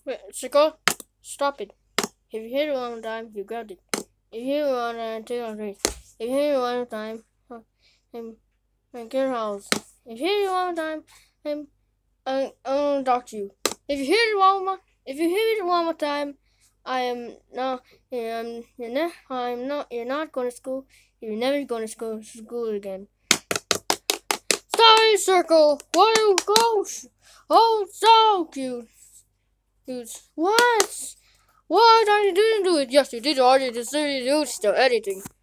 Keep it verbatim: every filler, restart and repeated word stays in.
Wait, circle. Stop it. If you hit it one time, you got it. If you hit it one time, take on three. If you hit it one time, I'm I'm get house. If you hit it one time, I'm I'm gonna talk to you. If you hit it one more, if you hit it one more time, I am not. Um, you're not. I'm not. You're not going to school. You're never going to school. School again. Starry circle. What you go? Oh, so cute. Cute. What? What are you doing to it? Yes, you did already. This is still editing.